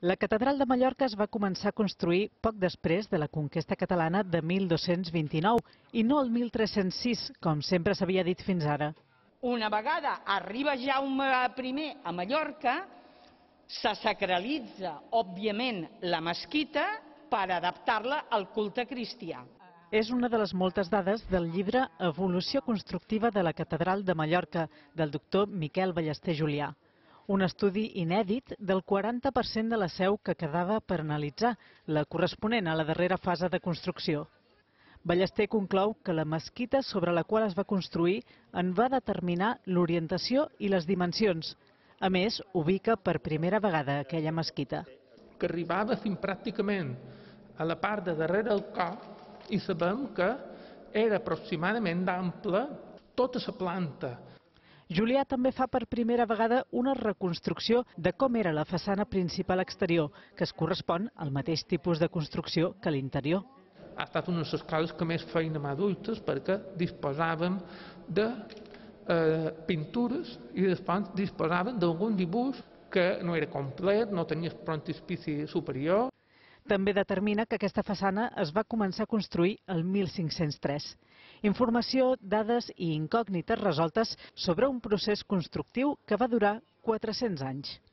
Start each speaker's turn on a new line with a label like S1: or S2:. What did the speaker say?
S1: La catedral de Mallorca es va començar a construir poc després de la conquesta catalana de 1229 i no el 1306, com sempre s'havia dit fins ara.
S2: Una vegada arriba Jaume I a Mallorca, se sacralitza, òbviament, la mesquita per adaptar-la al culte cristià.
S1: És una de les moltes dades del llibre Evolució constructiva de la catedral de Mallorca, del doctor Miquel Ballester Julià. Un estudi inèdit del 40% de la seu que quedava per analitzar, la corresponent a la darrera fase de construcció. Ballester conclou que la mesquita sobre la qual es va construir en va determinar l'orientació i les dimensions. A més, ubica per primera vegada aquella mesquita.
S3: Que arribava fins pràcticament a la part de darrere del cor i sabem que era aproximadament d'ample tota la planta.
S1: Julià també fa per primera vegada una reconstrucció de com era la façana principal exterior, que es correspon al mateix tipus de construcció que l'interior.
S3: Ha estat una de les coses que més feina amb adultes perquè disposàvem de pintures i després disposàvem d'algun dibuix que no era complet, no tenia frontispici superior.
S1: També determina que aquesta façana es va començar a construir el 1503. Informació, dades i incògnites resoltes sobre un procés constructiu que va durar 400 anys.